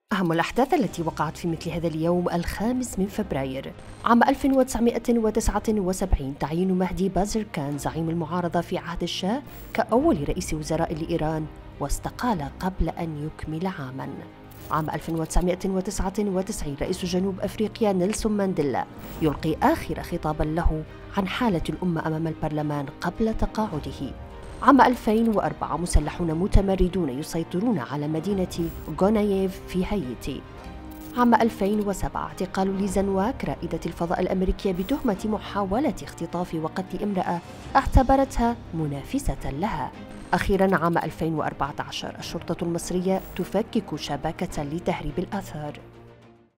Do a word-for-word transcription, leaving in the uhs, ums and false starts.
أهم الأحداث التي وقعت في مثل هذا اليوم الخامس من فبراير عام ألف وتسعمائة وتسعة وسبعين تعيين مهدي بازركان زعيم المعارضة في عهد الشاه كأول رئيس وزراء لإيران، واستقال قبل أن يكمل عاماً. عام ألف وتسعمائة وتسعة وتسعين رئيس جنوب أفريقيا نيلسون مانديلا يلقي آخر خطاباً له عن حالة الأمة أمام البرلمان قبل تقاعده. عام ألفين وأربعة مسلحون متمردون يسيطرون على مدينة غوناييف في هايتي. عام ألفين وسبعة اعتقال ليزا واك رائدة الفضاء الأمريكية بتهمة محاولة اختطاف وقتل امرأة اعتبرتها منافسة لها. أخيراً عام ألفين وأربعة عشر الشرطة المصرية تفكك شبكة لتهريب الآثار.